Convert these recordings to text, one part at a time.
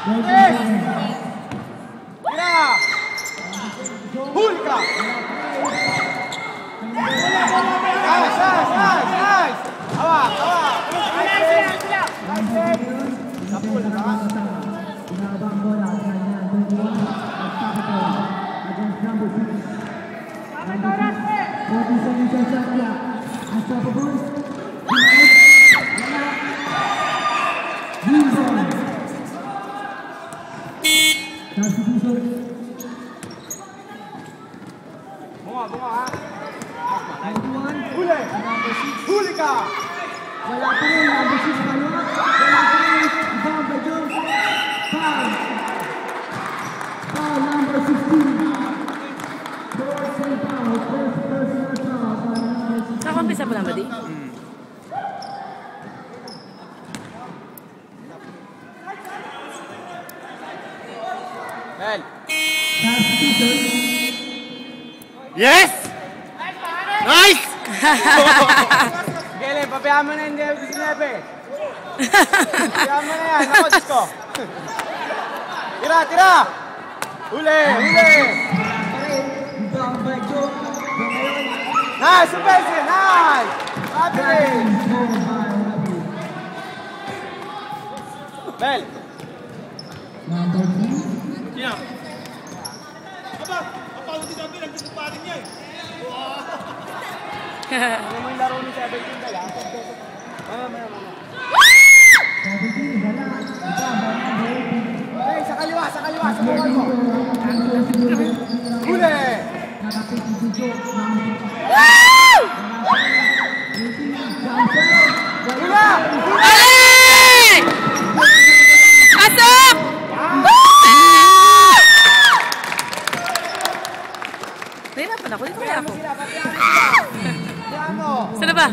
Huli ka! Nice! Hawak! Napul na ka? Bunga ha? Huli ka! Wala pa rin, number 6 pa rin. Wala pa rin, ibang badyo. Foul number 16. Sa kumpisa pa lang ba di? Bel! Yes! Nice! Gele, pabayaan mo na hindi sinabi. Pabayaan mo na yan. Ako, Disko. Tira! Huli! Nice! Subesi! Nice! Patrick! Bel! Sino? Paano din kami nagtutuparin niya eh? Ano mo yung laro ni 17 ka lang? Mama. Okay, sa kaliwa, sa bukal mo. Huli! Hula! Pasok! Nahirapan ako. Dito kaya ako. Sana ba?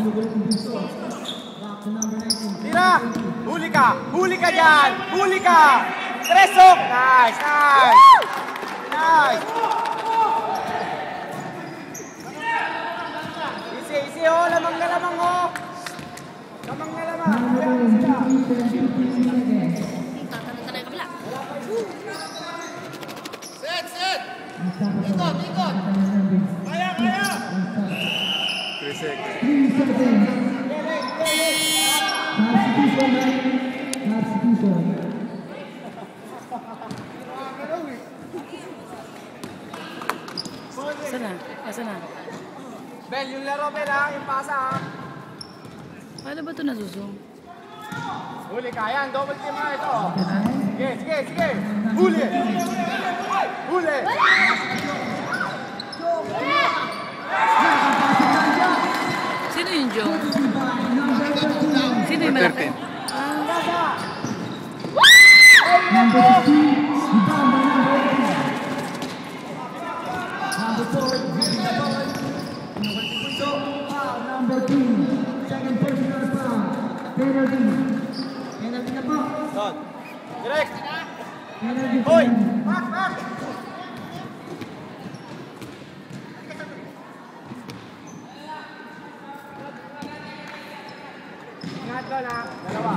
Tira! Huli ka dyan! Huli ka! Tresok! Nice! Easy oh! Lamang oh! Lamang sila! Set! Ikot! Kaya! 3 seconds. Sana? Bel, yung laro Bel ha, yung pasa ha. Paano ba ito nasusong? Huli ka, yan, double team na ito. Sige. Huli! Sino yung Joe? Sino yung malaki? Number 2, second personal foul. Penalty na po. Direct! Penalty. Hoy! Back! Ingat ka na. Dalawa.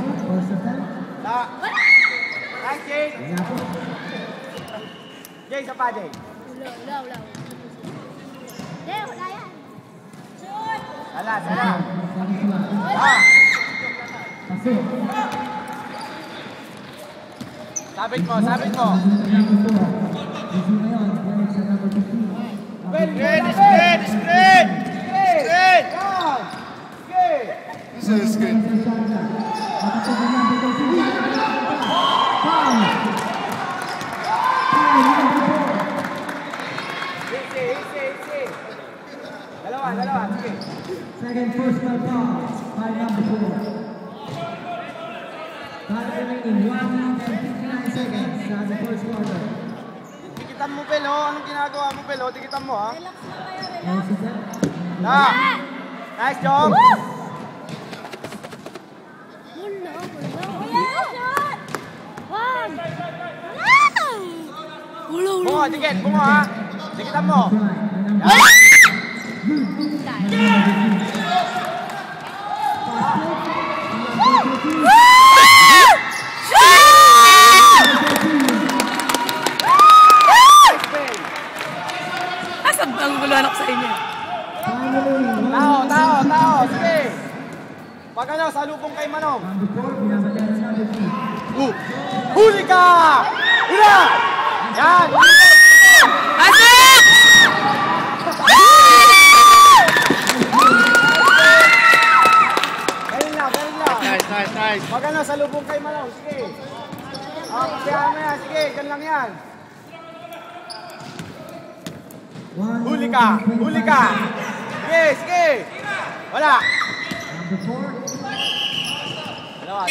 Nice, Jay. Jay, isa pa, Jay. Wala. Wala yan. Sala. Sabit mo. Straight! This is good. Easy. Dalawa. Sige. Second personal foul by number 4. Time remaining 1 minute and 59 seconds sa the first quarter. Dikitan mo, Pelo. Anong ginagawa mo, Pelo? Dikitan mo, ha? Relax na kayo, relax. Nice job! Bunga, dikit. Bunga, ha? Dikitan mo. Pag ano, salubong kay Manong. Number 4, binabayaran na number 3. Huli ka! Hula! Yan! Pasok! Galing lang, galing lang. Nice. Pag ano, salubong kay Manong. Sige. Kaya mo yan. Sige, gan lang yan. Huli ka! Huli ka! Sige, sige! Wala! Number 4. Dalawa.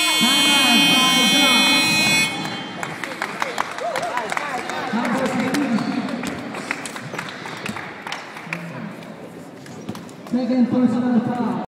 Number 3. Second personal foul.